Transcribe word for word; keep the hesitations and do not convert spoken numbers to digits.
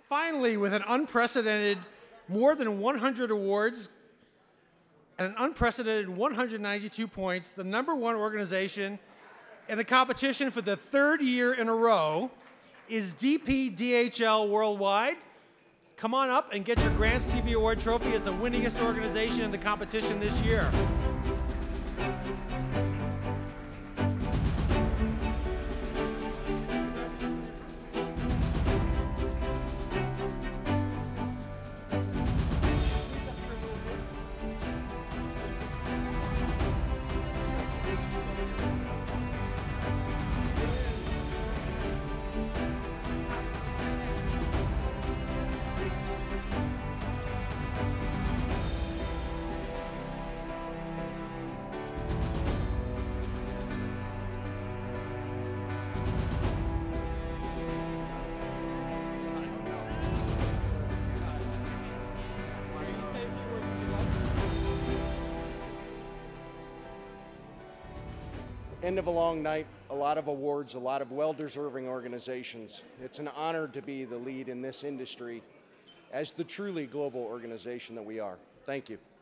Finally, with an unprecedented more than one hundred awards and an unprecedented one hundred ninety-two points, the number one organization in the competition for the third year in a row is D P D H L Worldwide. Come on up and get your Grand Stevie Award trophy as the winningest organization in the competition this year. End of a long night, a lot of awards, a lot of well-deserving organizations. It's an honor to be the lead in this industry as the truly global organization that we are. Thank you.